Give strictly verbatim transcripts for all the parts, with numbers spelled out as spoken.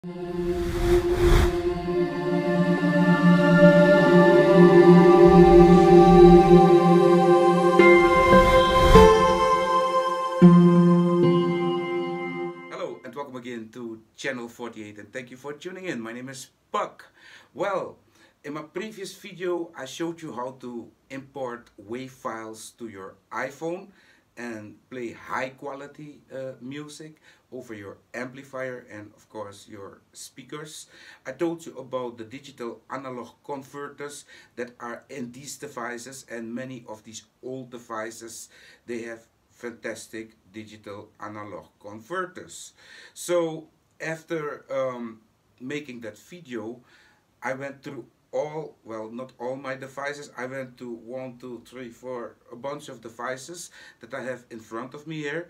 Hello and welcome again to Channel forty-eight, and thank you for tuning in. My name is Puck. Well, in my previous video I showed you how to import WAV files to your iPhone and play high quality uh, music over your amplifier and of course your speakers. I told you about the digital analog converters that are in these devices, and many of these old devices, they have fantastic digital analog converters. So after um, making that video, I went through all, well, not all my devices. I went to one, two, three, four, a bunch of devices that I have in front of me here,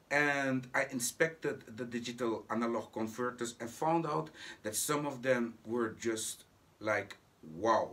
and I inspected the digital analog converters and found out that some of them were just like wow.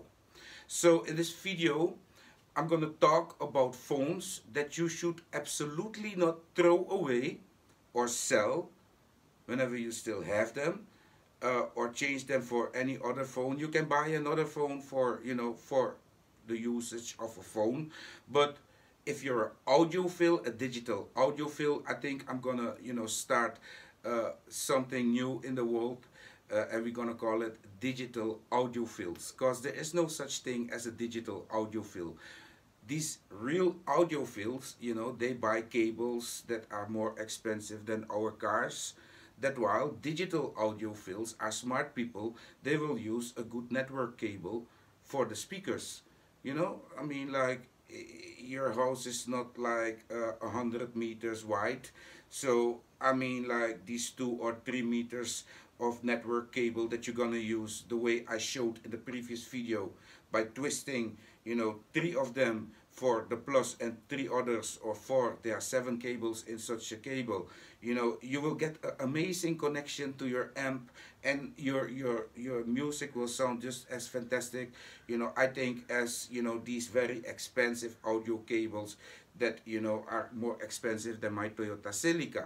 So in this video I'm going to talk about phones that you should absolutely not throw away or sell whenever you still have them, uh, or change them for any other phone. You can buy another phone for, you know, for the usage of a phone. But if you're an audiophile, a digital audiophile, I think I'm gonna, you know, start uh, something new in the world. Uh, and we're gonna call it digital audiophiles, because there is no such thing as a digital audiophile. These real audiophiles, you know, they buy cables that are more expensive than our cars. That while digital audiophiles are smart people, they will use a good network cable for the speakers. You know, I mean, like, your house is not like a uh, hundred meters wide, so I mean, like, these two or three meters of network cable that you're gonna use the way I showed in the previous video, by twisting, you know, three of them for the plus and three others, or four, there are seven cables in such a cable. You know, you will get an amazing connection to your amp, and your your your music will sound just as fantastic, you know, I think, as, you know, these very expensive audio cables that, you know, are more expensive than my Toyota Celica.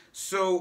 So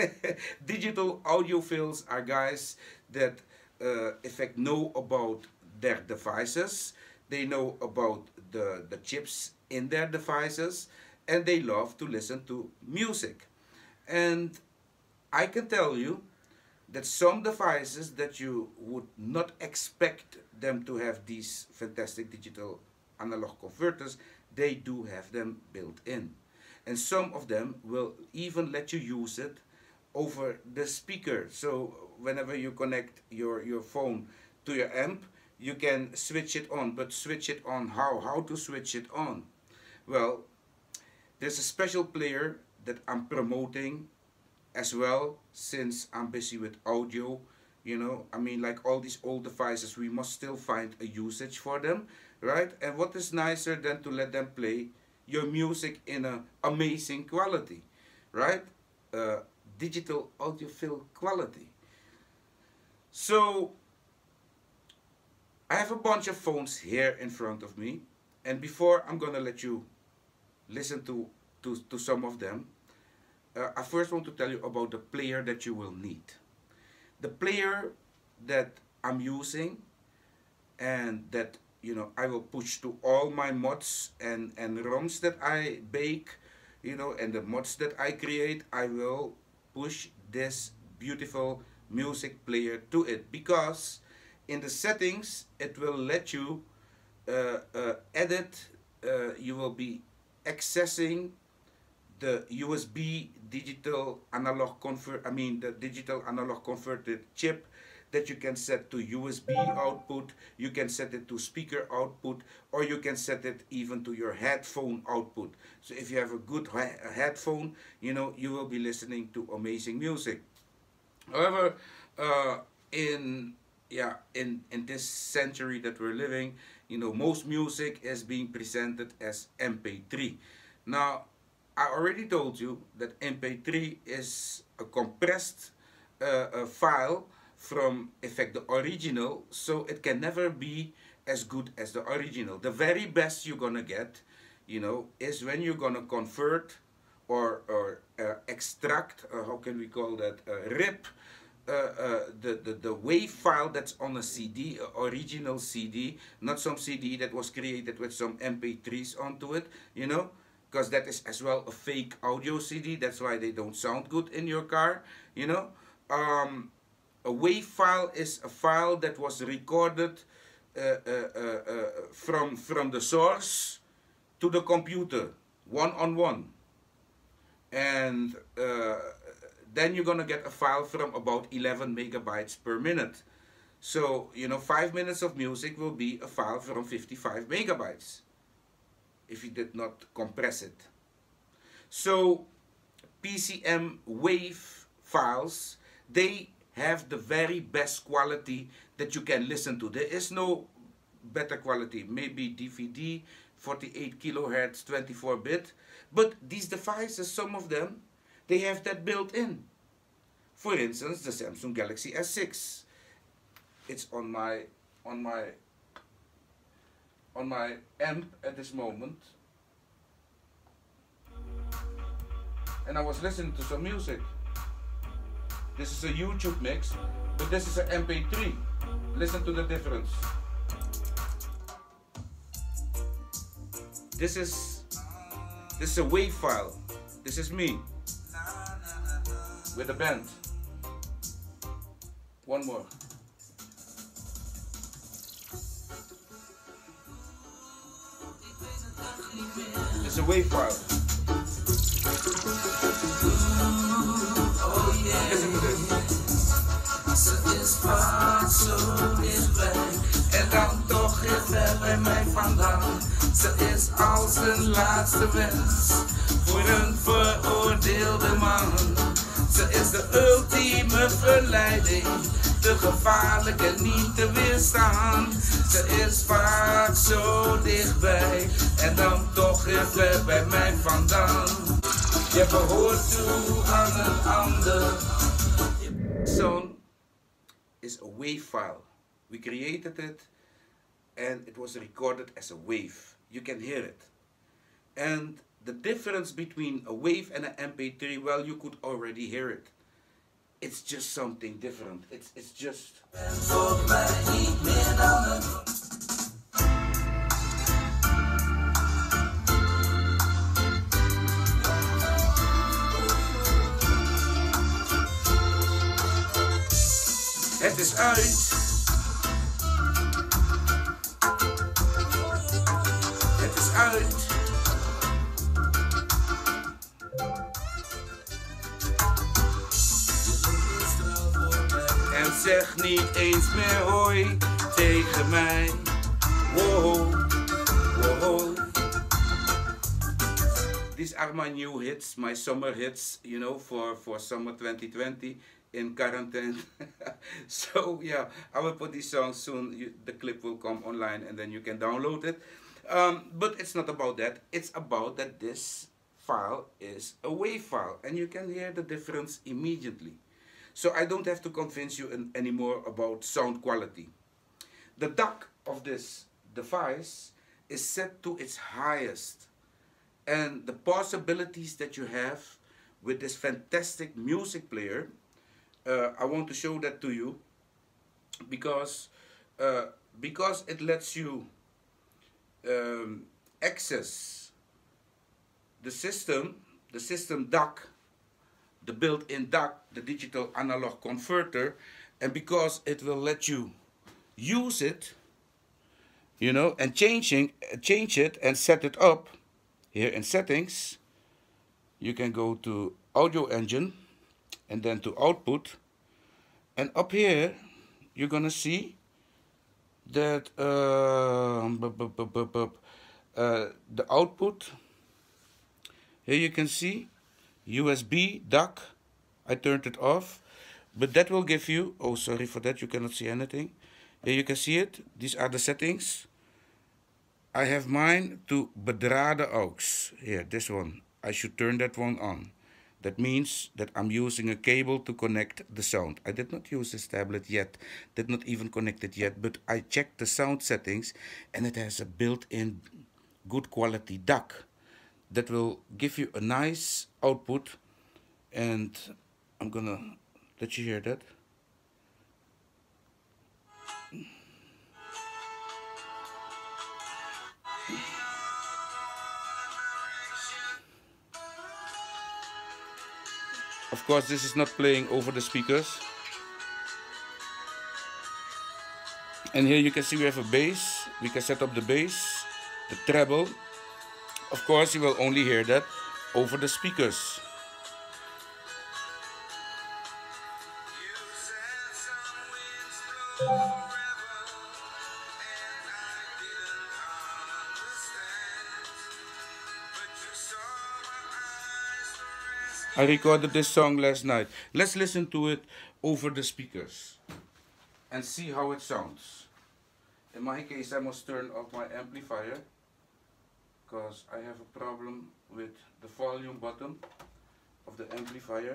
digital audiophiles are guys that uh, in fact know about their devices. They know about the, the chips in their devices, and they love to listen to music. And I can tell you that some devices that you would not expect them to have these fantastic digital analog converters, they do have them built in. And some of them will even let you use it over the speaker. So whenever you connect your, your phone to your amp, you can switch it on. But switch it on how? How to switch it on? Well, there's a special player that I'm promoting as well, since I'm busy with audio. You know, I mean, like all these old devices, we must still find a usage for them, right? And what is nicer than to let them play your music in an amazing quality, right? Uh, digital audiophile quality. So I have a bunch of phones here in front of me, and before I'm gonna let you listen to, to, to some of them, uh, I first want to tell you about the player that you will need. The player that I'm using, and that, you know, I will push to all my mods and, and ROMs that I bake, you know, and the mods that I create, I will push this beautiful music player to it, because in the settings it will let you uh, uh, edit. Uh, you will be accessing the U S B digital analog convert I mean the digital analog converted chip that you can set to U S B output. You can set it to speaker output, or you can set it even to your headphone output. So if you have a good he headphone, you know, you will be listening to amazing music. However, uh, in yeah, in, in this century that we're living, you know, most music is being presented as M P three. Now, I already told you that M P three is a compressed uh, a file from, in fact, the original, so it can never be as good as the original. The very best you're gonna get, you know, is when you're gonna convert or, or uh, extract, uh, how can we call that, uh, rip uh, uh, the, the, the wave file that's on a C D, original C D, not some C D that was created with some M P threes onto it, you know, because that is as well a fake audio C D. That's why they don't sound good in your car, you know. Um, a wave file is a file that was recorded uh, uh, uh, uh, from, from the source to the computer, one on one. And uh, then you're gonna get a file from about eleven megabytes per minute. So, you know, five minutes of music will be a file from fifty-five megabytes if you did not compress it. So, P C M wave files, they have the very best quality that you can listen to. There is no better quality. Maybe D V D, forty-eight kilohertz, twenty-four bit. But these devices, some of them, they have that built in. For instance, the Samsung Galaxy S six. It's on my on my on my amp at this moment. And I was listening to some music. This is a YouTube mix, but this is an M P three. Listen to the difference. This is this is a wave file. This is me with a band. One more. This is a wave file. Listen to this. Ze is vaak zo dichtbij en dan toch heel ver bij mij vandaan. Ze is als een laatste wens voor een veroordeelde man. Ze is de ultieme verleiding, te gevaarlijk en niet te weerstaan. Ze is vaak zo dichtbij en dan toch heel ver bij mij vandaan. Je behoort toe aan een ander. Song is a wave file. We created it and it was recorded as a wave. You can hear it. And the difference between a wave and an M P three, well, you could already hear it. It's just something different. It's, it's just... Het is uit. Het is uit. En zeg niet eens meer hoi tegen mij. Wow, wow. These are my new hits, my summer hits, you know, for, for summer twenty twenty. In quarantine. So yeah, I will put these songs soon. You, the clip will come online and then you can download it. Um, but it's not about that. It's about that this file is a wave file and you can hear the difference immediately. So I don't have to convince you an, anymore about sound quality. The D A C of this device is set to its highest. And the possibilities that you have with this fantastic music player, Uh, I want to show that to you because uh, because it lets you um, access the system, the system D A C, the built-in D A C, the digital analog converter, and because it will let you use it, you know, and changing change it and set it up here in settings. You can go to Audio Engine and then to output, and up here you're gonna see that uh, uh, the output here you can see U S B D A C. I turned it off, but that will give you, oh sorry for that, you cannot see anything. Here you can see it. These are the settings. I have mine to bedrade aux. Here, this one, I should turn that one on. That means that I'm using a cable to connect the sound. I did not use this tablet yet, did not even connect it yet, but I checked the sound settings and it has a built-in good quality D A C that will give you a nice output. And I'm gonna let you hear that. Of course, this is not playing over the speakers. And here you can see we have a bass. We can set up the bass, the treble. Of course, you will only hear that over the speakers. I recorded this song last night. Let's listen to it over the speakers and see how it sounds. In my case, I must turn off my amplifier because I have a problem with the volume button of the amplifier.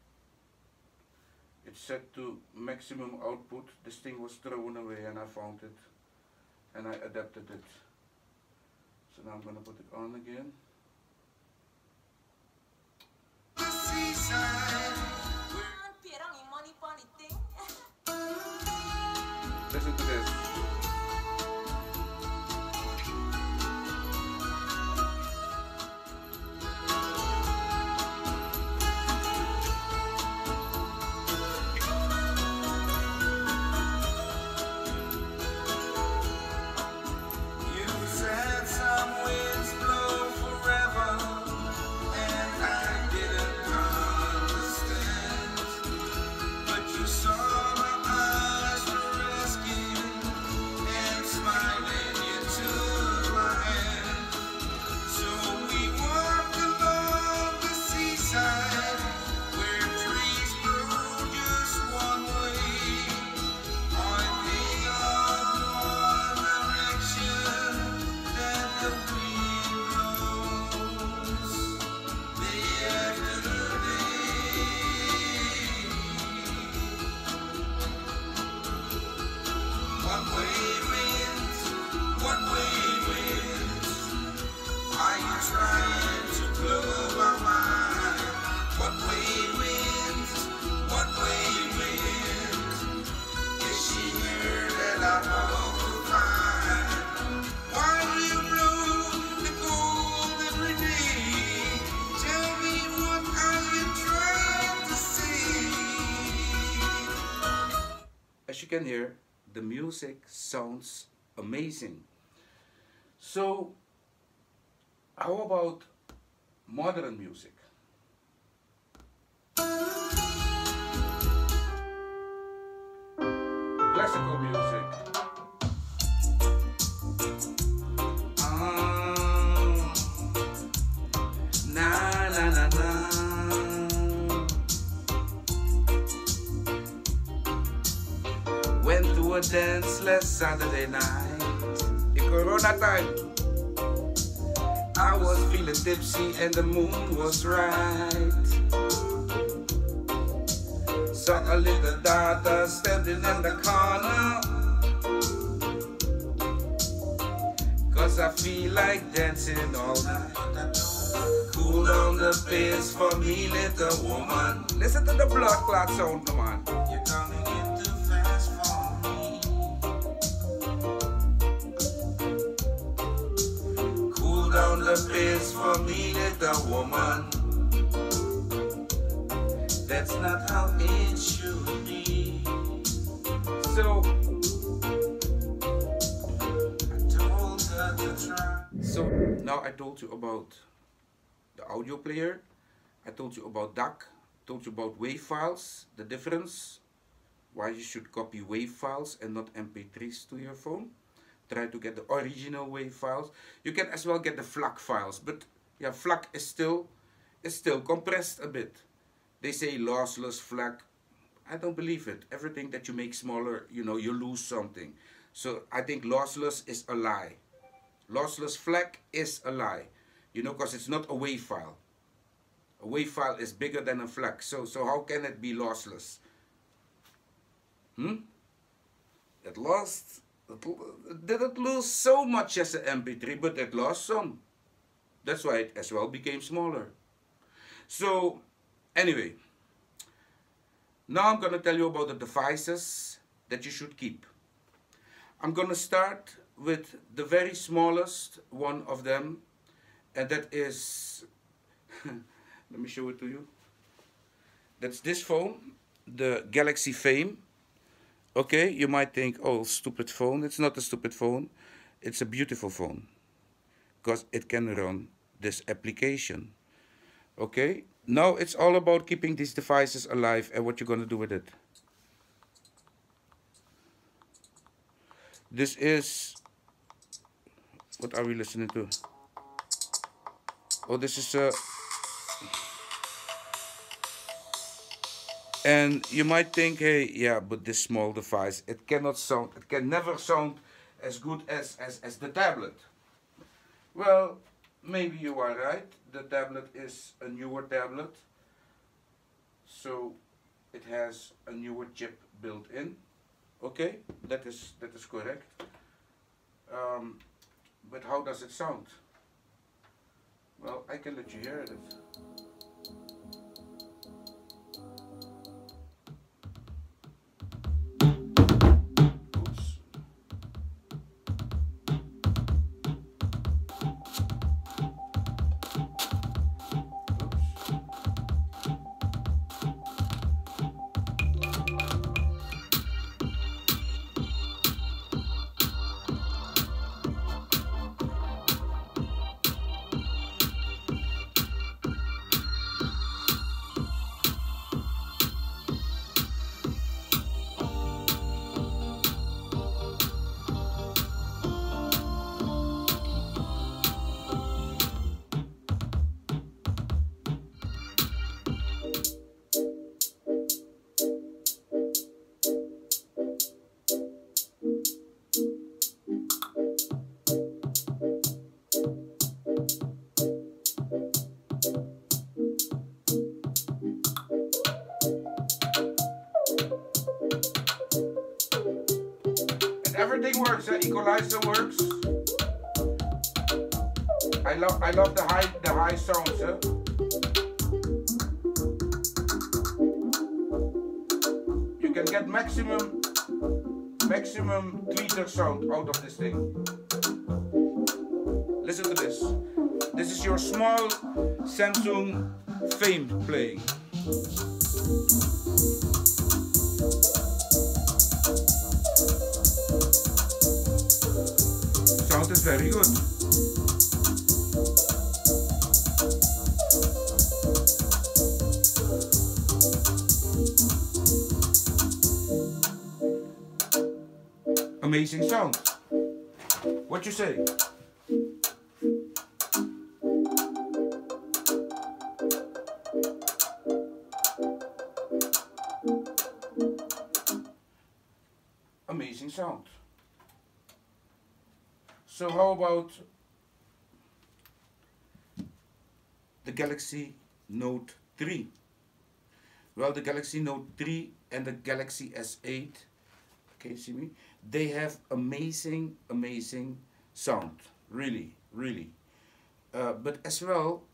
It's set to maximum output. This thing was thrown away and I found it and I adapted it. So now I'm gonna put it on again. Listen to this. As you can hear, the music sounds amazing. So, how about modern music? Classical music. Ah, na na na na. Went to a dance last Saturday night in Corona time. I was feeling tipsy and the moon was right. Saw a little daughter standing in the corner, cause I feel like dancing all night. Cool down the pace for me, little woman. Listen to the blood clot sound, come on. You're coming in too fast for me. Cool down the pace for me, little woman. That's not how it should be. So I told her to try. So now I told you about the audio player. I told you about D A C. Told you about WAV files, the difference. Why you should copy WAV files and not M P threes to your phone. Try to get the original WAV files. You can as well get the FLAC files, but yeah, FLAC is still is still compressed a bit. They say lossless FLAC. I don't believe it. Everything that you make smaller, you know, you lose something. So I think lossless is a lie. Lossless FLAC is a lie. You know, because it's not a WAV file. A WAV file is bigger than a FLAC. So, so how can it be lossless? Hmm? It lost. It didn't lose so much as an M P three, but it lost some. That's why it as well became smaller. So, anyway, now I'm going to tell you about the devices that you should keep. I'm going to start with the very smallest one of them, and that is, let me show it to you. That's this phone, the Galaxy Fame. Okay, you might think, oh, stupid phone. It's not a stupid phone. It's a beautiful phone because it can run this application. Okay, now it's all about keeping these devices alive and what you're going to do with it. This is, what are we listening to? Oh, this is a, and you might think, hey, yeah, but this small device, it cannot sound, it can never sound as good as, as, as the tablet. Well, maybe you are right. The tablet is a newer tablet, so it has a newer chip built in. Okay, that is that is correct. Um, but how does it sound? Well, I can let you hear it. Oops. Everything works. The equalizer works. I love, I love the high, the high sounds. Huh? You can get maximum, maximum tweeter sound out of this thing. Listen to this. This is your small Samsung Fame playing. Sound is very good. Amazing sound. What you say? Amazing sound. So how about the Galaxy Note three? Well, the Galaxy Note three and the Galaxy S eight, can you see me? They have amazing, amazing sound. Really, really. Uh, but as well,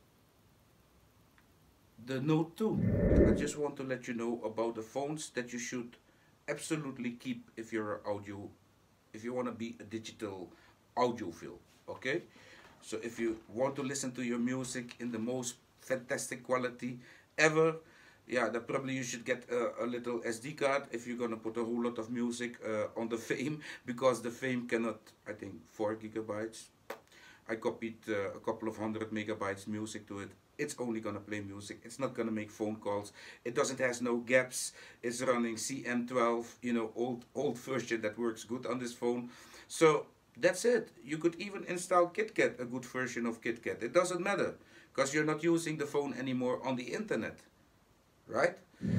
the Note two. I just want to let you know about the phones that you should absolutely keep if you're an audio, if you want to be a digital audiophile. Okay, so if you want to listen to your music in the most fantastic quality ever, yeah, then probably you should get a, a little S D card if you're gonna put a whole lot of music uh, on the Fame, because the Fame cannot, I think, four gigabytes. I copied uh, a couple of hundred megabytes music to it. It's only gonna play music. It's not gonna make phone calls. It doesn't has no gaps. It's running C M twelve, you know, old old version that works good on this phone. So that's it. You could even install KitKat, a good version of KitKat. It doesn't matter, because you're not using the phone anymore on the internet, right?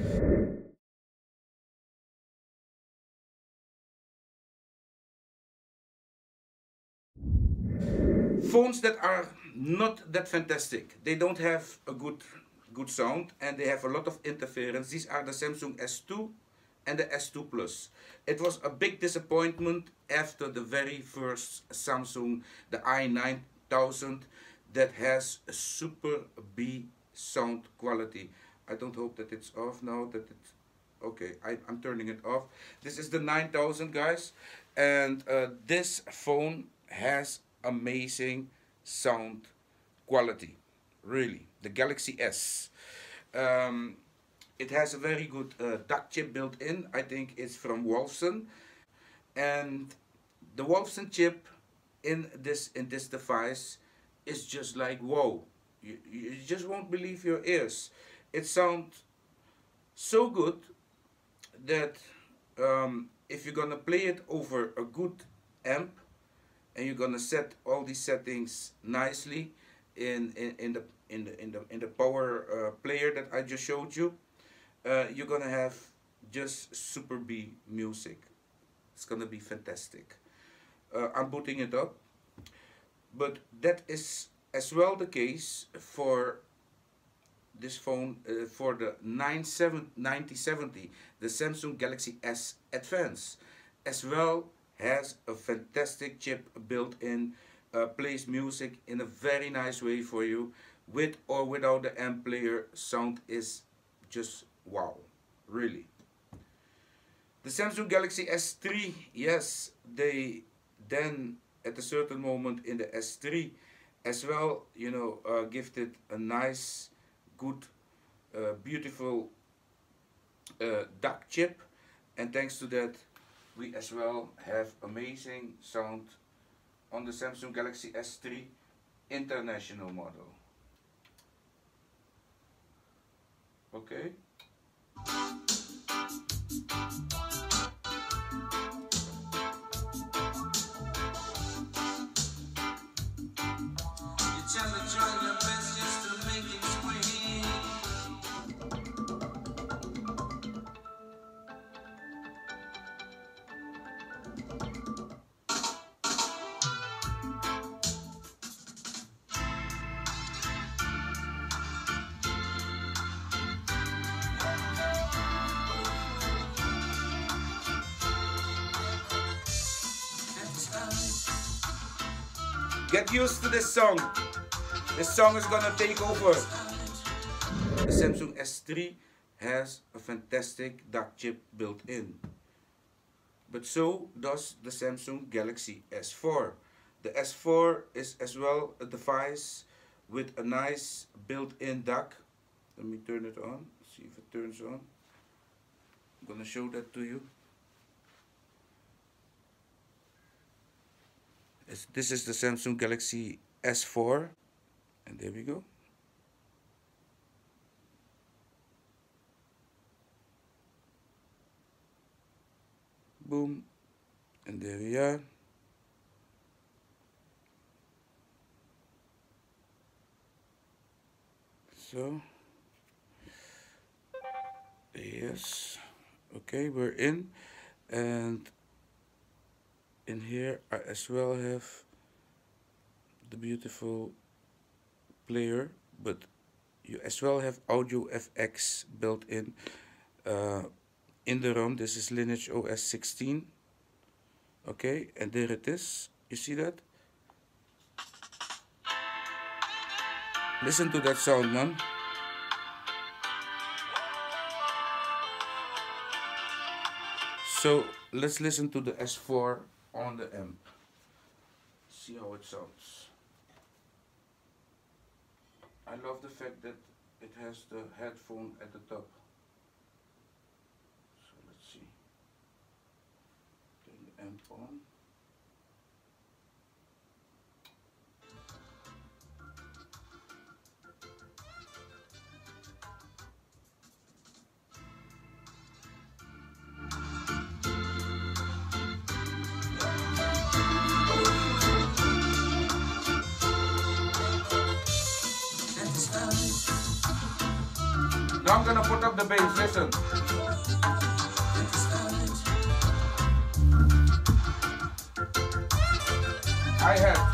Phones that are not that fantastic, they don't have a good good sound and they have a lot of interference. These are the Samsung S two and the S two Plus. It was a big disappointment after the very first Samsung, the i nine thousand, that has a super B sound quality. I don't hope that it's off now, that it's okay. I, I'm turning it off. This is the nine thousand, guys, and uh, this phone has amazing sound quality, really. The Galaxy S. Um, It has a very good uh, D A C chip built in. I think it's from Wolfson, and the Wolfson chip in this in this device is just like whoa. You, you just won't believe your ears. It sounds so good that um, if you're gonna play it over a good amp and you're gonna set all these settings nicely in in, in the in the in the in the power uh, player that I just showed you, uh, you're gonna have just super B music. It's gonna be fantastic. Uh, I'm booting it up, but that is as well the case for this phone, uh, for the ninety seventy, the Samsung Galaxy S Advance, as well has a fantastic chip built in, uh, plays music in a very nice way for you. With or without the amp player, sound is just wow, really. The Samsung Galaxy S three, yes, they then at a certain moment in the S three as well, you know, uh, gifted a nice, good, uh, beautiful uh, D A C chip, and thanks to that we as well have amazing sound on the Samsung Galaxy S three international model. Okay. Get used to this song. This song is gonna take over. The Samsung S three has a fantastic D A C chip built in. But so does the Samsung Galaxy S four. The S four is as well a device with a nice built-in D A C. Let me turn it on, see if it turns on. I'm gonna show that to you. This is the Samsung Galaxy S four, and there we go. Boom, and there we are. So, yes, okay, we're in, and in here I as well have the beautiful player, but you as well have Audio F X built in uh, in the ROM. This is Lineage O S sixteen. Okay, and there it is. You see that? Listen to that sound, man. So let's listen to the S four on the amp. See how it sounds. I love the fact that it has the headphone at the top. So let's see. Turn the amp on. Now I'm gonna put up the bass, listen. Hi-hat.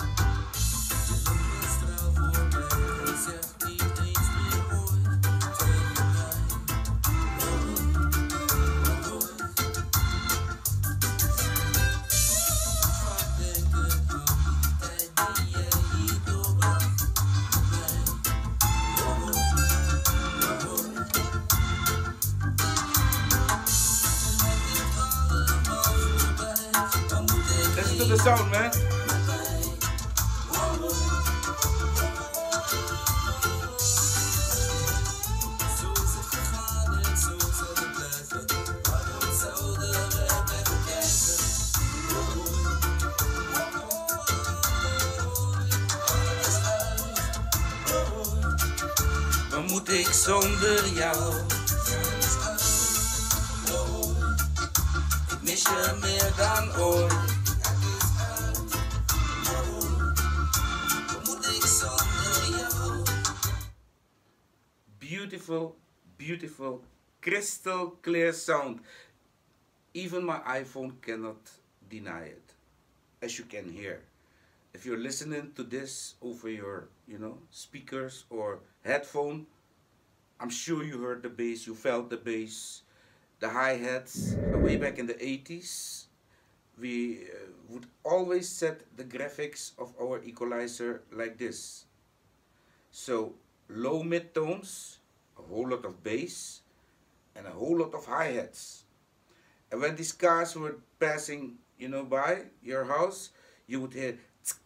Listen to the sound, man. ik zonder jou? Ik mis je meer dan ooit. Wat moet ik zonder jou? Beautiful, beautiful, crystal clear sound. Even my iPhone cannot deny it, as you can hear. If you're listening to this over your, you know, speakers or headphone, I'm sure you heard the bass, you felt the bass, the hi-hats. Way back in the eighties, we uh, would always set the graphics of our equalizer like this. So low mid-tones, a whole lot of bass, and a whole lot of hi-hats. And when these cars were passing, you know, by your house, you would hear,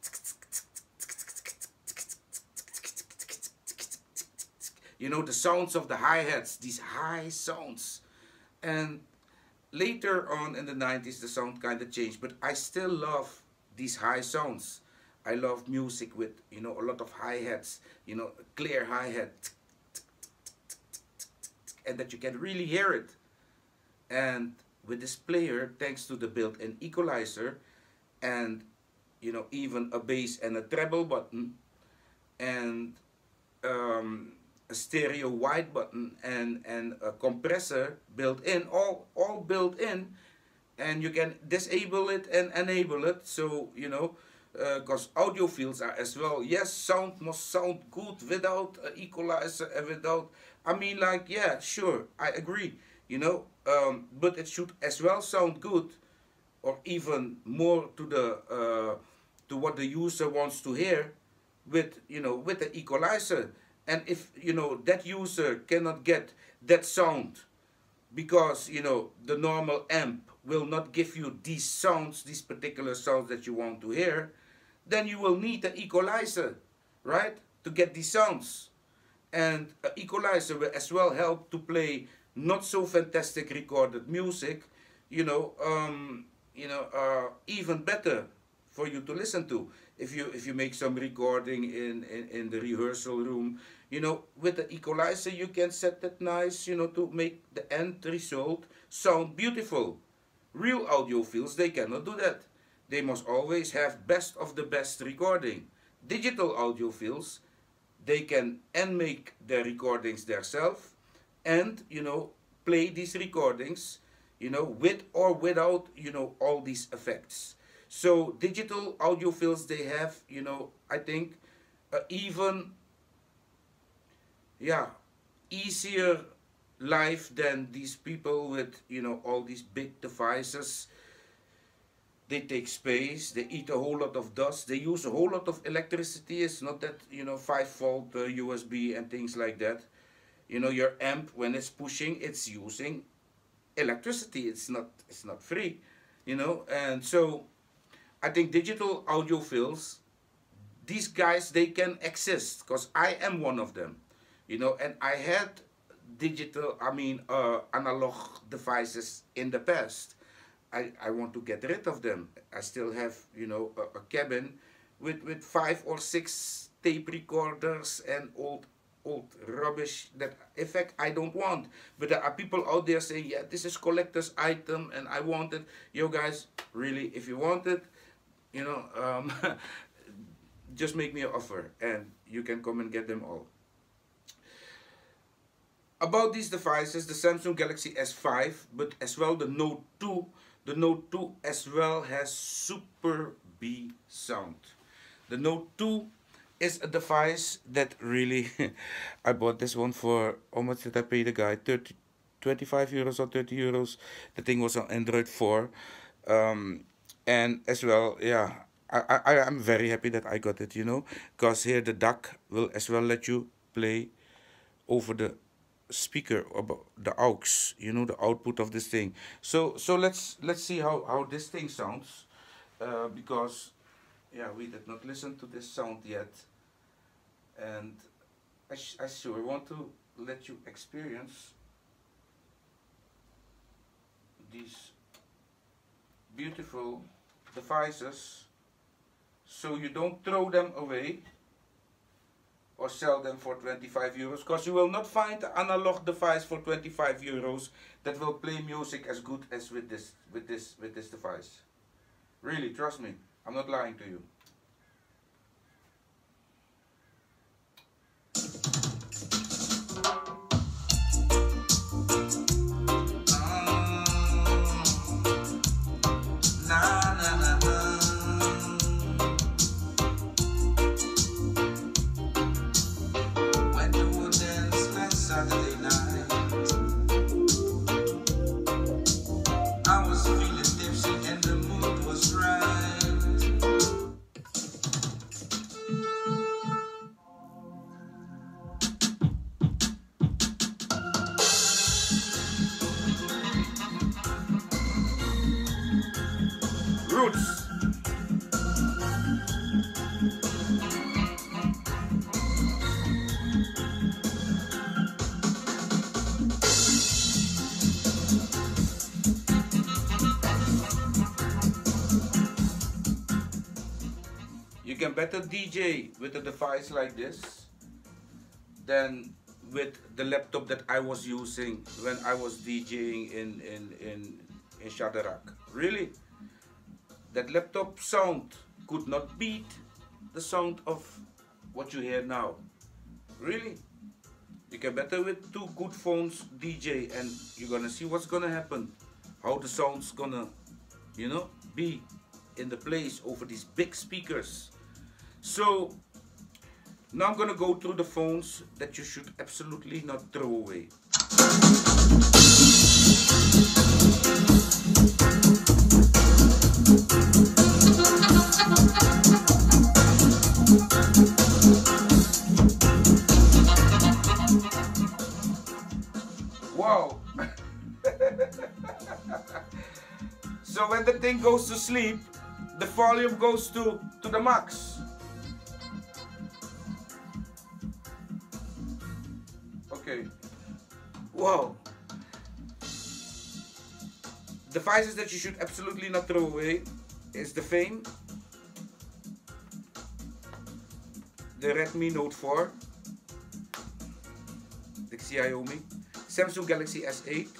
you know, the sounds of the hi-hats, these high sounds. And later on in the nineties, the sound kind of changed, but I still love these high sounds. I love music with, you know, a lot of hi-hats, you know, clear hi-hat, and that you can really hear it. And with this player, thanks to the built-in equalizer, and, you know, even a bass and a treble button, and um, a stereo wide button, and, and a compressor built in, all, all built in, and you can disable it and enable it, so, you know, because uh, audiophiles are as well, yes, sound must sound good without an equalizer and without, I mean, like, yeah, sure, I agree, you know, um, but it should as well sound good, or even more to the uh, to what the user wants to hear, with, you know, with the equalizer. And if, you know, that user cannot get that sound because, you know, the normal amp will not give you these sounds, these particular sounds that you want to hear, then you will need an equalizer, right, to get these sounds. And an equalizer will as well help to play not so fantastic recorded music, you know, um, you know, uh, even better for you to listen to. If you if you make some recording in, in, in the rehearsal room, you know, with the equalizer you can set that nice, you know, to make the end result sound beautiful. Real audiophiles, they cannot do that. They must always have best of the best recording. Digital audiophiles, they can and make their recordings themselves, and, you know, play these recordings, you know, with or without, you know, all these effects. So digital audiophiles, they have, you know, I think uh, even, yeah, easier life than these people with, you know, all these big devices. They take space, they eat a whole lot of dust, they use a whole lot of electricity. It's not that, you know, five volt uh, U S B and things like that. You know, your amp, when it's pushing, it's using electricity. It's not, it's not free, you know. And so I think digital audiophiles, these guys, they can exist, because I am one of them, you know. And I had digital, I mean, uh, analog devices in the past. I, I want to get rid of them. I still have, you know, a, a cabin with, with five or six tape recorders and old old rubbish that, in fact, I don't want. But there are people out there saying, yeah, this is collector's item and I want it. Yo guys, really, if you want it, you know, um, just make me an offer and you can come and get them all. About these devices, the Samsung Galaxy S five, but as well the Note two, the Note two as well has super B sound. The Note two is a device that really, I bought this one for, how much did I pay the guy? thirty, twenty-five euros or thirty euros. The thing was on Android four. Um, and as well, yeah, I, I, I'm very happy that I got it, you know, because here the D A C will as well let you play over the speaker, about the aux, you know, the output of this thing. So so let's let's see how how this thing sounds, uh, because yeah, we did not listen to this sound yet, and I, sh I sure want to let you experience these beautiful devices, so you don't throw them away, or sell them for twenty-five euros, because you will not find an analog device for twenty-five euros that will play music as good as with this with this with this device. Really, trust me, I'm not lying to you. Roots. You can better D J with a device like this than with the laptop that I was using when I was DJing in in in in Shadrach. Really, that laptop sound could not beat the sound of what you hear now. Really, you can better with two good phones D J, and you're gonna see what's gonna happen, how the sound's gonna, you know, be in the place over these big speakers. So now I'm gonna go through the phones that you should absolutely not throw away. Wow. So when the thing goes to sleep, the volume goes to to the max. Okay. Wow. Devices that you should absolutely not throw away is the Fame, the Redmi Note four, the Xiaomi, Samsung Galaxy S eight,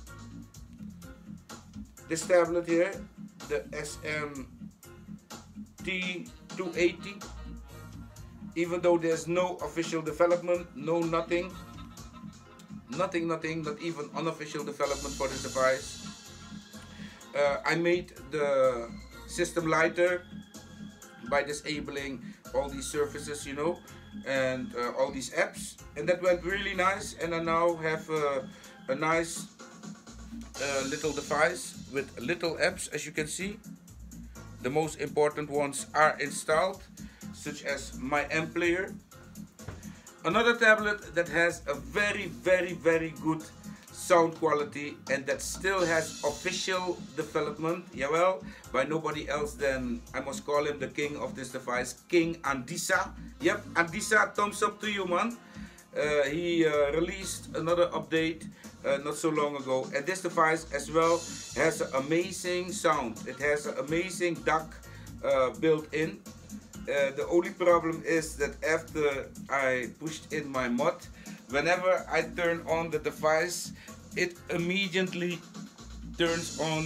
this tablet here, the S M T two eighty, even though there's no official development, no nothing, nothing, nothing, not even unofficial development for this device. Uh, I made the system lighter by disabling all these surfaces, you know, and uh, all these apps, and that went really nice. And I now have a, a nice uh, little device with little apps, as you can see. The most important ones are installed, such as my M player. Another tablet that has a very, very, very good sound quality, and that still has official development, jawel, by nobody else than, I must call him the king of this device, King Andisa. Yep, Andisa, thumbs up to you, man. Uh, he uh, released another update uh, not so long ago, and this device as well has an amazing sound. It has an amazing D A C uh, built in. Uh, the only problem is that after I pushed in my mod, whenever I turn on the device, it immediately turns on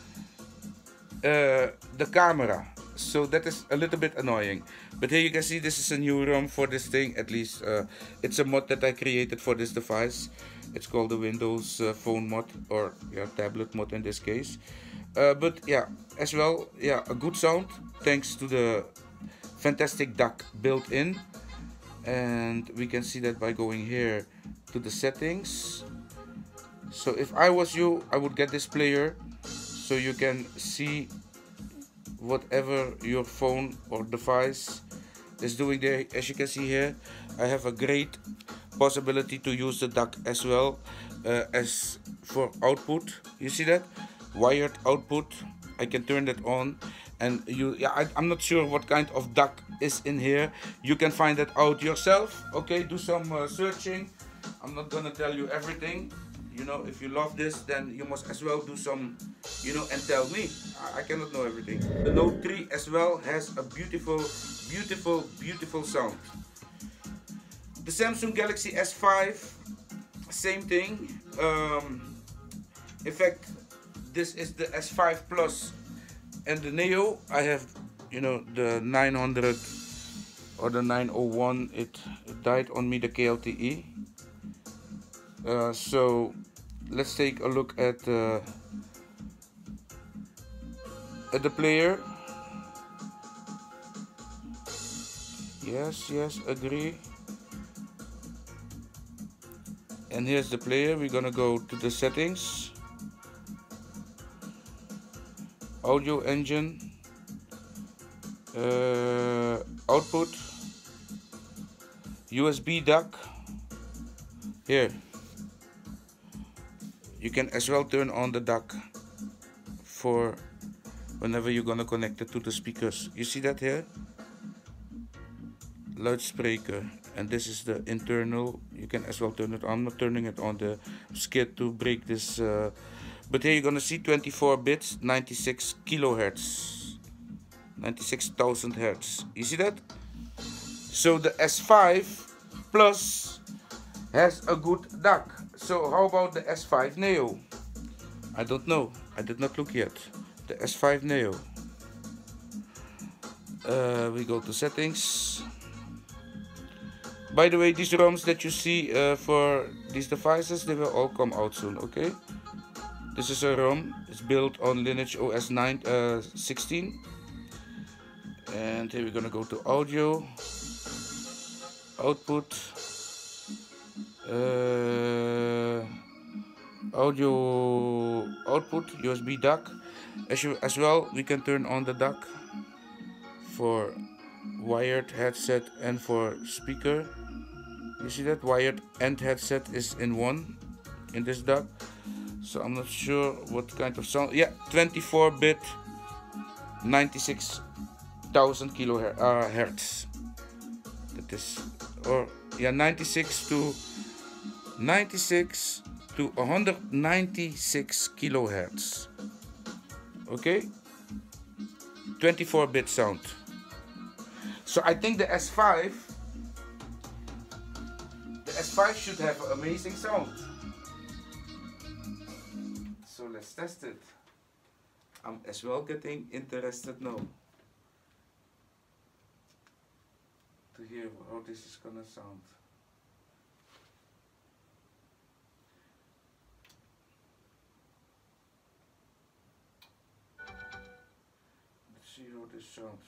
uh, the camera. So that is a little bit annoying. But here you can see this is a new ROM for this thing. At least uh, it's a mod that I created for this device. It's called the Windows uh, Phone mod, or yeah, tablet mod in this case. Uh, but yeah, as well, yeah, a good sound thanks to the fantastic D A C built in. And we can see that by going here to the settings. So if I was you, I would get this player so you can see whatever your phone or device is doing there. As you can see here, I have a great possibility to use the D A C as well uh, as for output. You see that? Wired output. I can turn that on. And you, yeah, I, I'm not sure what kind of D A C is in here. You can find that out yourself. Okay, do some uh, searching. I'm not gonna tell you everything. You know, if you love this, then you must as well do some, you know, and tell me. I, I cannot know everything. The Note three as well has a beautiful, beautiful, beautiful sound. The Samsung Galaxy S five, same thing. Um, in fact, this is the S five Plus and the Neo. I have, you know, the nine hundred or the nine oh one. It, it died on me, the K L T E. Uh, so let's take a look at uh, at the player. Yes, yes, agree. And here's the player. We're gonna go to the settings, audio engine, uh, output, U S B dock. Here, you can as well turn on the dock for whenever you're gonna connect it to the speakers. You see that here? Loudspeaker, and this is the internal. You can as well turn it on. I'm not turning it on, the I'm scared to break this, uh, but here you're gonna see twenty-four bits, ninety-six kilohertz, ninety-six thousand hertz. You see that? So the S five Plus has a good dock. So how about the S five Neo? I don't know, I did not look yet. The S five Neo, uh, we go to settings. By the way, these ROMs that you see uh, for these devices, they will all come out soon, okay? This is a ROM. It's built on Lineage O S nine, uh, sixteen. And here we're gonna go to audio, output, uh, audio output, U S B dock. As, you, as well, we can turn on the dock for wired headset and for speaker. You see that wired and headset is in one in this dock. So I'm not sure what kind of sound. Yeah, twenty-four bit, ninety-six thousand kilohertz. That is, or yeah, ninety-six to ninety-six to one hundred ninety-six kilohertz. Okay, twenty-four bit sound. So I think the S five, the S five should have amazing sound. So let's test it. I'm as well getting interested now to hear how this is gonna sound. Let's see how this sounds.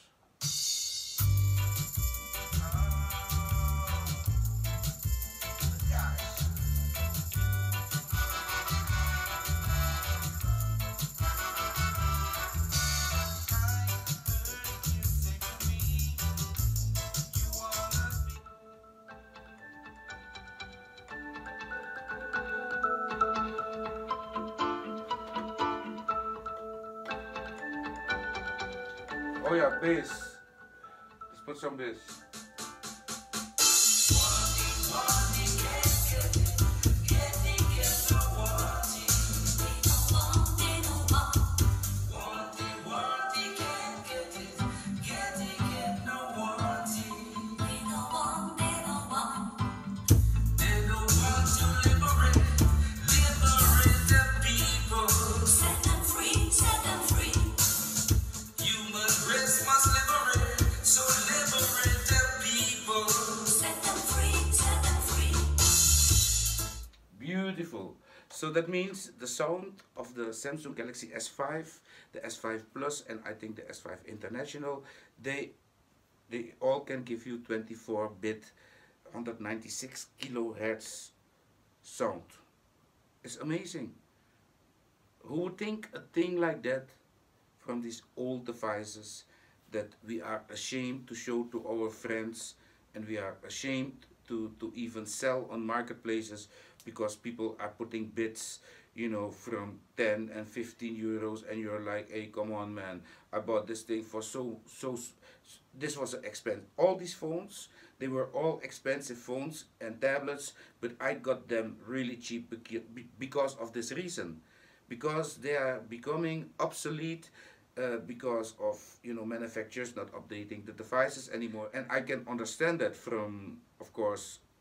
Oh yeah, bass. Let's put some bass. Beautiful. So that means the sound of the Samsung Galaxy S five, the S five Plus, and I think the S five International, they they all can give you twenty-four bit, one hundred ninety-six kilohertz sound. It's amazing. Who would think a thing like that from these old devices that we are ashamed to show to our friends, and we are ashamed to, to even sell on marketplaces, because people are putting bits, you know, from ten and fifteen euros, and you're like, hey, come on, man, I bought this thing for so, so, this was an expense. All these phones, they were all expensive phones and tablets, but I got them really cheap because of this reason. Because they are becoming obsolete, uh, because of, you know, manufacturers not updating the devices anymore. And I can understand that from, of course,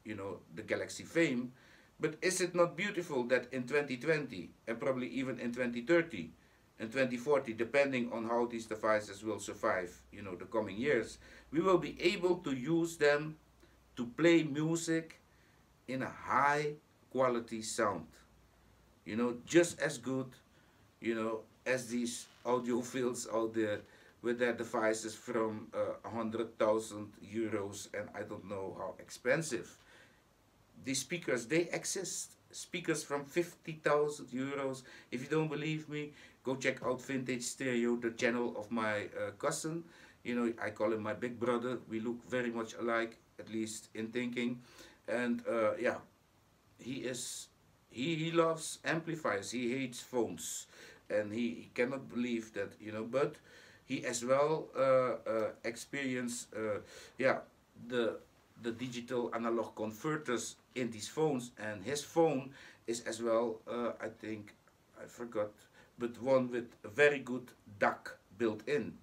you know, the Galaxy fame. But is it not beautiful that in twenty twenty, and probably even in twenty thirty and twenty forty, depending on how these devices will survive, you know, the coming years, we will be able to use them to play music in a high quality sound, you know, just as good, you know, as these audiophiles out there with their devices from uh, one hundred thousand euros and I don't know how expensive. These speakers, they exist. Speakers from fifty thousand euros. If you don't believe me, go check out Vintage Stereo, the channel of my uh, cousin. You know, I call him my big brother. We look very much alike, at least in thinking. And uh, yeah, he is, he, he loves amplifiers. He hates phones. And he, he cannot believe that, you know, but he as well uh, uh, experienced, uh, yeah, the the digital analog converters in these phones, and his phone is as well, uh, I think, I forgot, but one with a very good D A C built in.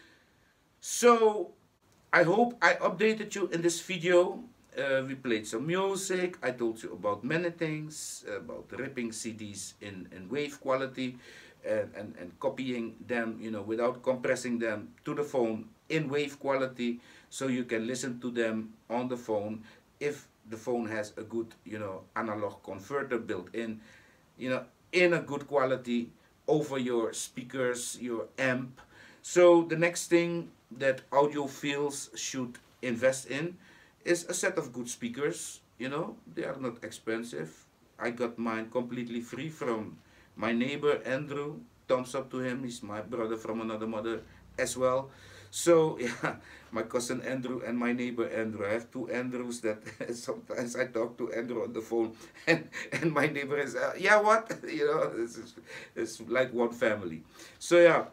So I hope I updated you in this video. Uh, we played some music, I told you about many things, about ripping C Ds in, in wave quality and, and, and copying them, you know, without compressing them to the phone in wave quality, so you can listen to them on the phone if the phone has a good, you know, analog converter built in, you know, in a good quality over your speakers, your amp. So the next thing that audiophiles should invest in is a set of good speakers. You know, they are not expensive. I got mine completely free from my neighbor Andrew. Thumbs up to him. He's my brother from another mother as well. So yeah, my cousin Andrew and my neighbor Andrew. I have two Andrews that sometimes I talk to Andrew on the phone, and and my neighbor is uh, yeah what you know, it's, it's like one family. So yeah,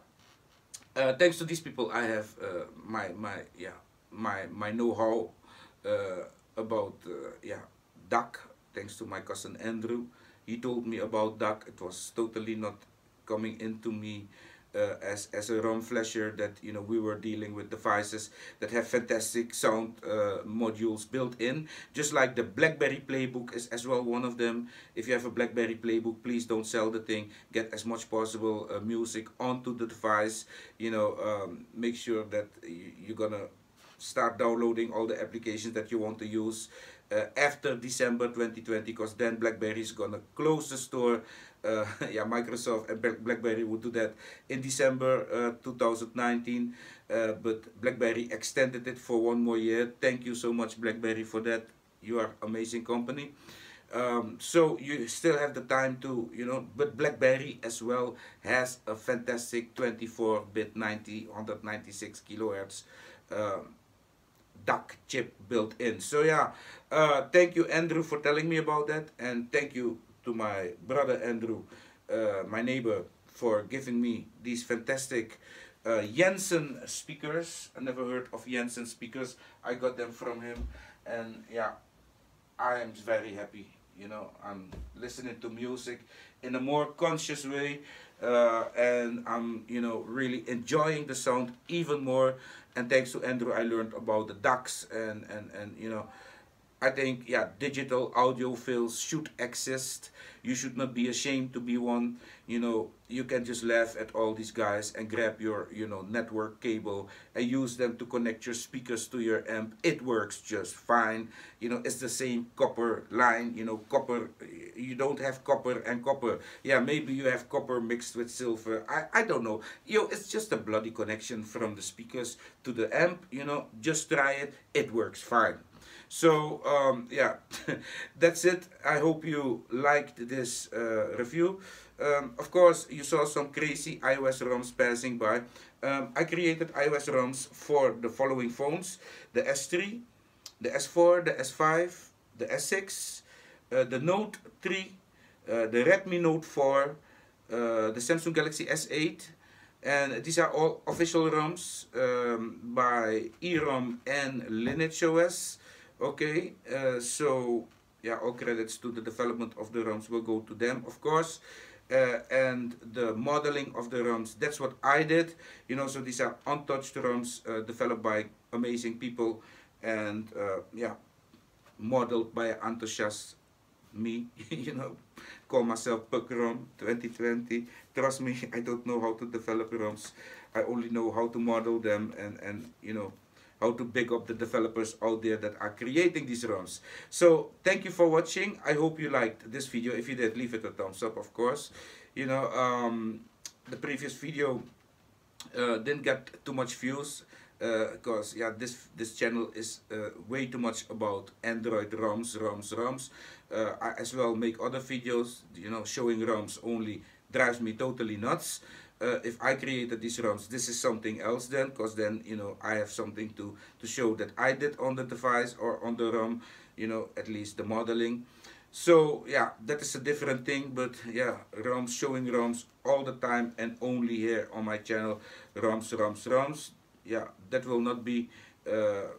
uh, thanks to these people, I have uh, my my yeah my my know-how uh, about uh, yeah D A C. Thanks to my cousin Andrew, he told me about D A C. It was totally not coming into me uh, as as a ROM flasher that, you know, we were dealing with devices that have fantastic sound uh, modules built in, just like the BlackBerry Playbook is as well one of them. If you have a BlackBerry Playbook, please don't sell the thing. Get as much possible uh, music onto the device. You know, um, make sure that you're gonna start downloading all the applications that you want to use uh, after December twenty twenty, because then BlackBerry is gonna close the store. Uh, yeah, Microsoft and BlackBerry would do that in December uh, two thousand nineteen, uh, but BlackBerry extended it for one more year. Thank you so much, BlackBerry, for that. You are amazing company. Um, so you still have the time to, you know, but BlackBerry as well has a fantastic twenty-four bit ninety, one ninety-six kilohertz um, D A C chip built in. So yeah, uh, thank you Andrew for telling me about that, and thank you to my brother Andrew, uh, my neighbor, for giving me these fantastic uh, Jensen speakers. I never heard of Jensen speakers. I got them from him, and yeah, I am very happy. You know, I'm listening to music in a more conscious way, uh, and I'm, you know, really enjoying the sound even more. And thanks to Andrew, I learned about the D A Cs, and and and you know, I think, yeah, digital audiophiles should exist. You should not be ashamed to be one. You know, you can just laugh at all these guys and grab your, you know, network cable and use them to connect your speakers to your amp. It works just fine. You know, it's the same copper line. You know, copper, you don't have copper and copper. Yeah, maybe you have copper mixed with silver. I, I don't know. You know, it's just a bloody connection from the speakers to the amp. You know, just try it. It works fine. So um, yeah, that's it. I hope you liked this uh, review. Um, of course, you saw some crazy iOS ROMs passing by. Um, I created iOS ROMs for the following phones: the S three, the S four, the S five, the S six, uh, the Note three, uh, the Redmi Note four, uh, the Samsung Galaxy S eight. And these are all official ROMs um, by eROM and LineageOS. Okay, uh, so yeah, all credits to the development of the ROMs will go to them, of course. Uh, and the modeling of the ROMs, that's what I did. You know, so these are untouched ROMs uh, developed by amazing people. And uh, yeah, modeled by an enthusiast me, you know, call myself Puck ROM twenty twenty. Trust me, I don't know how to develop ROMs. I only know how to model them and, and you know, how to big up the developers out there that are creating these ROMs. So thank you for watching. I hope you liked this video. If you did, leave it a thumbs up, of course. You know, um, the previous video uh, didn't get too much views because uh, yeah, this this channel is uh, way too much about Android ROMs, ROMs, ROMs. Uh, I as well make other videos, you know, showing ROMs only drives me totally nuts. Uh, if I created these ROMs, this is something else then, because then, you know, I have something to, to show that I did on the device or on the ROM, you know, at least the modeling. So, yeah, that is a different thing, but yeah, ROMs, showing ROMs all the time and only here on my channel, ROMs, ROMs, ROMs. Yeah, that will not be uh,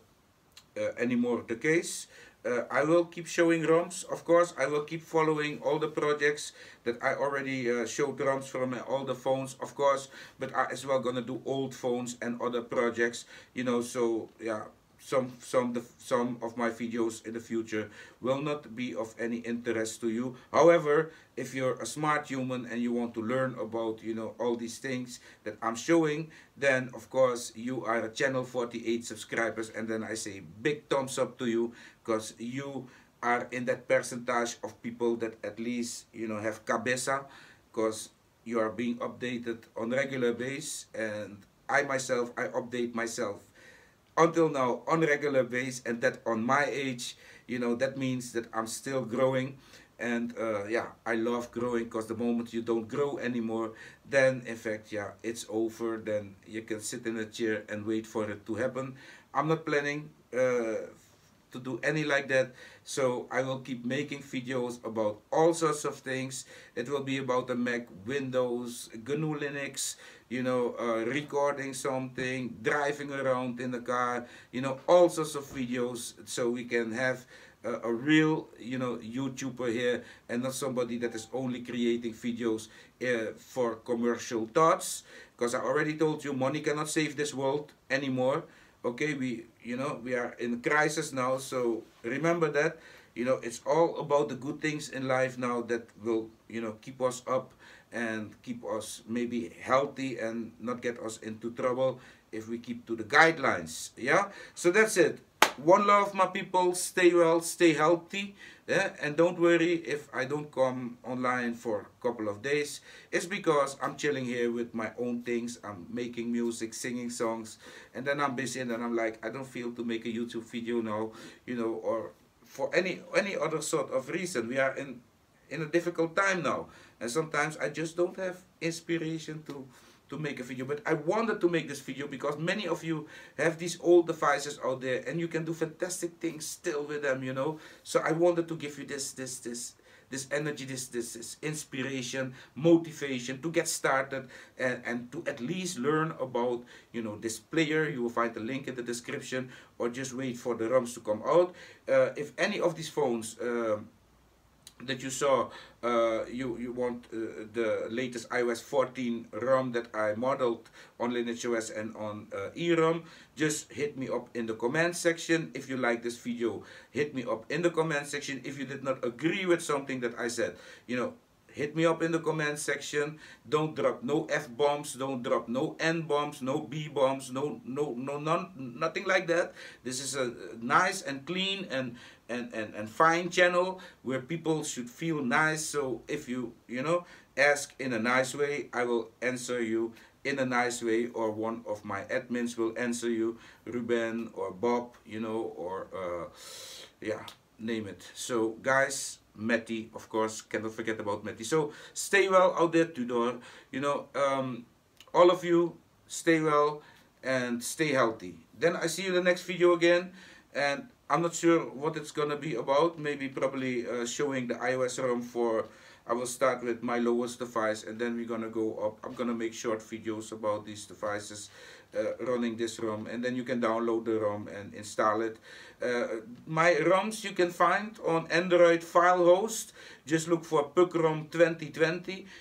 uh, anymore the case. Uh, I will keep showing ROMs, of course. I will keep following all the projects that I already uh, showed ROMs from all the phones, of course. But I as well gonna do old phones and other projects, you know. So yeah, some some the, some of my videos in the future will not be of any interest to you. However, if you're a smart human and you want to learn about, you know, all these things that I'm showing, then of course you are a Channel forty-eight subscribers, and then I say big thumbs up to you, because you are in that percentage of people that at least, you know, have cabeza, because you are being updated on regular basis, and I myself, I update myself until now on regular basis, and that on my age, you know, that means that I'm still growing. And uh, yeah, I love growing, because the moment you don't grow anymore, then in fact, yeah, it's over. Then you can sit in a chair and wait for it to happen. I'm not planning uh, to do any like that. So I will keep making videos about all sorts of things. It will be about the Mac, Windows, G N U Linux, you know, uh, recording something, driving around in the car, you know, all sorts of videos, so we can have uh, a real, you know, YouTuber here, and not somebody that is only creating videos uh, for commercial thoughts. Because I already told you, money cannot save this world anymore. Okay, we, you know, we are in crisis now, so remember that. You know, it's all about the good things in life now that will, you know, keep us up and keep us maybe healthy and not get us into trouble if we keep to the guidelines. Yeah, so that's it. One love, my people. Stay well, stay healthy. Yeah? And don't worry if I don't come online for a couple of days. It's because I'm chilling here with my own things. I'm making music, singing songs, and then I'm busy, and then I'm like, I don't feel to make a YouTube video now, you know, or for any any other sort of reason. We are in in a difficult time now, and sometimes I just don't have inspiration to to make a video. But I wanted to make this video because many of you have these old devices out there, and you can do fantastic things still with them, you know. So I wanted to give you this this this this energy, this this, this inspiration, motivation to get started, and, and to at least learn about, you know, this player. You will find the link in the description, or just wait for the ROMs to come out. Uh, if any of these phones uh, that you saw, uh, you, you want uh, the latest i O S fourteen ROM that I modeled on LineageOS and on uh, E ROM, just hit me up in the comment section. If you like this video, hit me up in the comment section. If you did not agree with something that I said, you know, hit me up in the comment section. Don't drop no F-bombs, don't drop no N-bombs, no B-bombs, no, no, no, none, nothing like that. This is a nice and clean and, and, and, and fine channel where people should feel nice. So if you, you know, ask in a nice way, I will answer you in a nice way, or one of my admins will answer you, Ruben or Bob, you know, or, uh, yeah, name it. So guys, Matty, of course, cannot forget about Matty. So stay well out there, Tudor. You know, um, all of you, stay well and stay healthy. Then I see you in the next video again, and I'm not sure what it's gonna be about. Maybe probably uh, showing the i O S ROM for. I will start with my lowest device, and then we're gonna go up. I'm gonna make short videos about these devices uh, running this ROM, and then you can download the ROM and install it. Uh, my ROMs you can find on Android File Host. Just look for Puck ROM twenty twenty.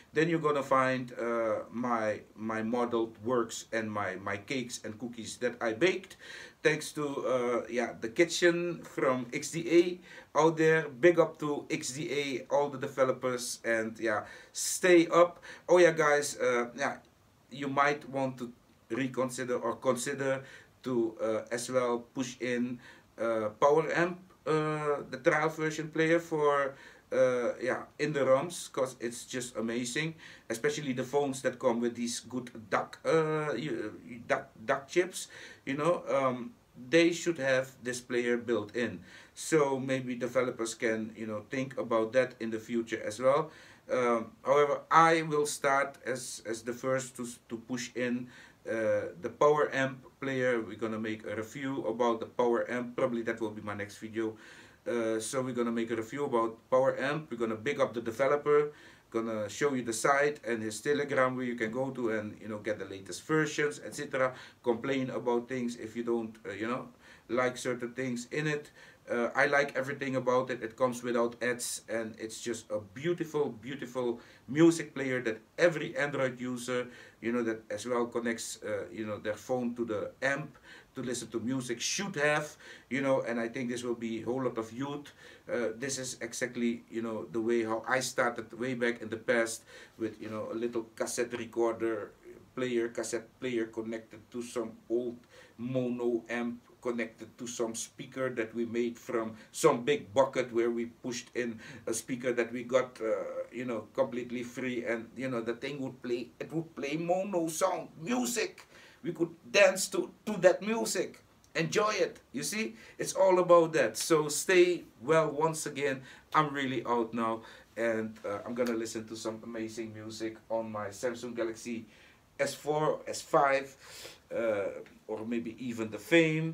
then you're gonna find uh, my my modeled works and my my cakes and cookies that I baked. Thanks to uh, yeah, the kitchen from X D A out there. Big up to X D A, all the developers, and yeah, stay up. Oh yeah, guys, uh, yeah, you might want to reconsider or consider to uh, as well push in uh, Power Amp, uh, the trial version player for uh, yeah, in the ROMs, because it's just amazing, especially the phones that come with these good duck uh, duck, duck chips, you know, um, they should have this player built in. So maybe developers can, you know, think about that in the future as well. Um, however, I will start as as the first to to push in uh, the Power Amp player. We're gonna make a review about the Power Amp. Probably that will be my next video. Uh, so we're gonna make a review about Power Amp. We're gonna big up the developer. Gonna show you the site and his Telegram where you can go to and, you know, get the latest versions, et cetera. Complain about things if you don't, uh, you know, like certain things in it. Uh, I like everything about it. It comes without ads, and it's just a beautiful, beautiful music player that every Android user, you know, that as well connects, uh, you know, their phone to the amp to listen to music should have, you know. And I think this will be a whole lot of youth. Uh, this is exactly, you know, the way how I started way back in the past with, you know, a little cassette recorder player, cassette player connected to some old mono amp, connected to some speaker that we made from some big bucket where we pushed in a speaker that we got, uh, you know, completely free, and, you know, the thing would play, it would play mono sound music. We could dance to, to that music, enjoy it, you see? It's all about that. So stay well. Once again, I'm really out now, and uh, I'm gonna listen to some amazing music on my Samsung Galaxy S four, S five, uh, or maybe even the Fame,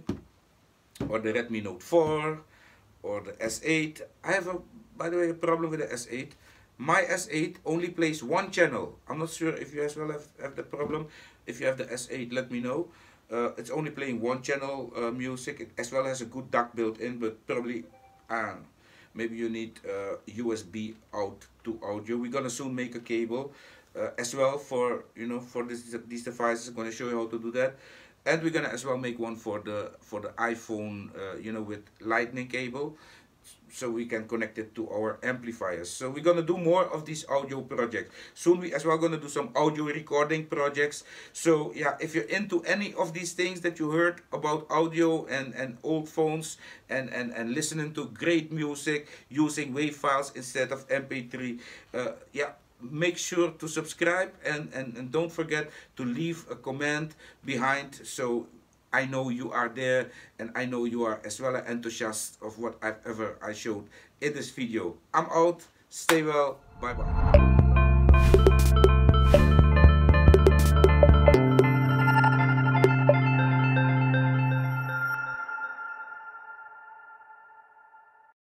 or the Redmi Note four, or the S eight. I have, a, by the way, a problem with the S eight. My S eight only plays one channel. I'm not sure if you as well have, have the problem. If you have the S eight, let me know. Uh, it's only playing one channel uh, music. It as well has a good D A C built in, but probably, I don't know, maybe you need uh, U S B out to audio. We're gonna soon make a cable uh, as well for, you know, for this, these devices. I'm gonna show you how to do that, and we're gonna as well make one for the for the iPhone, uh, you know, with lightning cable, so we can connect it to our amplifiers. So we're gonna do more of these audio projects. Soon we as well gonna do some audio recording projects. So yeah, if you're into any of these things that you heard about audio and, and old phones and, and, and listening to great music using WAV files instead of M P three, uh, yeah, make sure to subscribe, and, and, and don't forget to leave a comment behind, so I know you are there, and I know you are as well an enthusiast of what I've ever I showed in this video. I'm out. Stay well. Bye bye.